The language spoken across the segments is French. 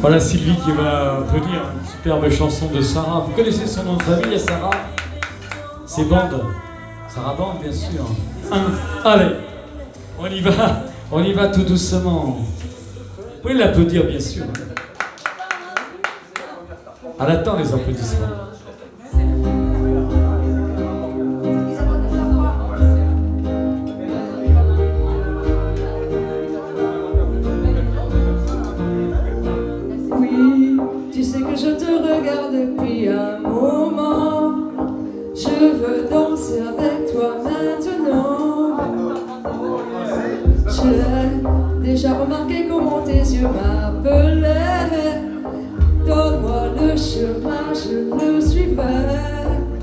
Voilà Sylvie qui va applaudir une superbe chanson de Sarah. Vous connaissez son nom de famille, Sarah? C'est Band. Sarah Band, bien sûr. Allez, on y va tout doucement. Vous pouvez l'applaudir, bien sûr. Elle attend les applaudissements. Oui, tu sais que je te regarde depuis un moment. Je veux danser avec toi maintenant. J'ai déjà remarqué comment tes yeux m'appelaient. Donne-moi le chemin, je le suivrai.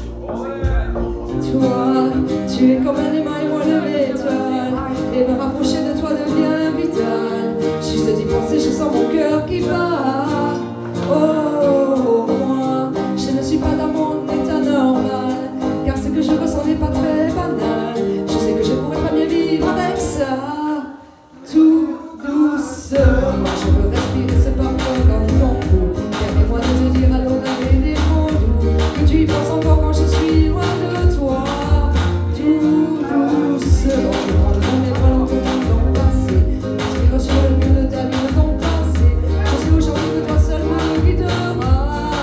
Toi, tu es comme un aimant et moi le métal. Et me rapprocher de toi devient vital. Juste d'y penser, je sens mon cœur qui bat. Oh, moi, je ne suis pas dans mon état normal. Car ce que je ressens n'est pas très banal. Je sais que je pourrais pas mieux vivre avec ça. Tout doucement, je veux respirer ce parfum dans ton cou. Permets-moi de te dire à l'oreille des mots doux. Que tu y penses encore quand je suis loin de toi. Tout doucement, on n'est pas lentement dans le passé. Inspire sur le mur de ta vie de ton passé. Je sais aujourd'hui que toi seul me guidera.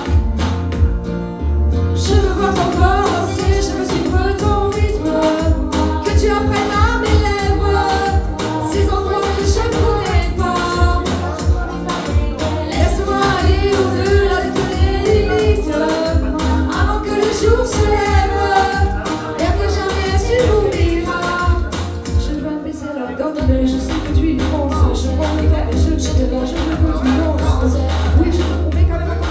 Je veux voir ton corps danser, je veux suivre ton rythme. Que tu apprennes à mes lèvres ces endroits que je ne connais pas. Laisse-moi aller au-delà de toutes les limites avant que le jour se lève et que jamais tu m'oublieras. Je veux un baiser la gorge, mais je sais que tu y penses. Je prends le temps et je te là, je veux que tu danses. Oui, je peux prouver quand même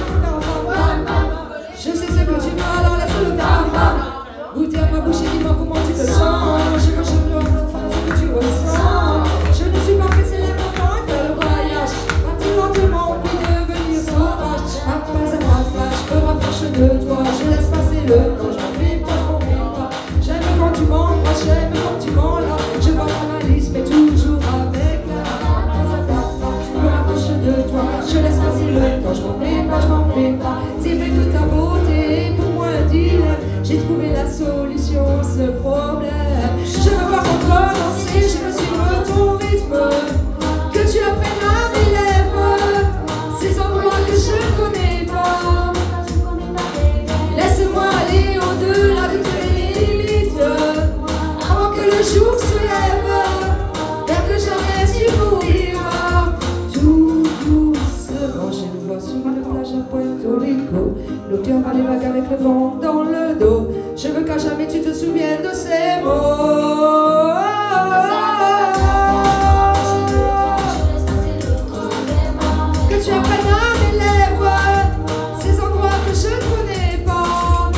je sais ce que tu veux, alors laisse-le faire. Goûter à ma bouche et dis-moi comment tu te sens. Je veux ce que tu ressens. Je ne suis pas pressée, l'important est le voyage. Pas lentement, puis devenir sauvage. À pas à pas, je me rapproche de toi. Je laisse passer le temps, je m'en fais pas, je m'en fais pas. J'aime quand tu m'embrasses, j'aime quand tu m'enlèves. Je vois ta malice, mais toujours avec la pas à pas. Je me rapproche de toi, je laisse passer le temps. Je m'en fais pas, je m'en fais pas. C'est vrai que ta beauté est pour moi un dilemme. J'ai trouvé la solution à ce problème. Je veux voir ton corps danser, je veux suivre ton rythme. Que tu apprennes à mes lèvres ces endroits que je ne connais pas. Laisse-moi aller au-delà de toutes les limites avant que le jour se lève, vers que jamais tu m'oublieras. Tout doucement, j'ai le voix sur une plage à Puerto Rico. L'eau par les vagues avec le vent dans le dos. Je veux qu'à jamais tu te souviennes de ces mots. Que tu apprennes à mes lèvres ces endroits que je ne connais pas.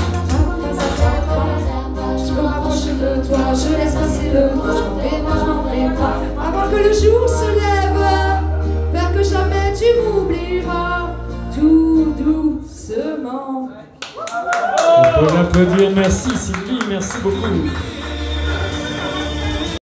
Je me rapproche de toi, je laisse passer le temps. Je m'en fais pas, je m'en fais pas. Avant que le jour se lève, vers que jamais tu m'oublieras. Tout doucement. On peut l'applaudir. Merci Sylvie, merci beaucoup.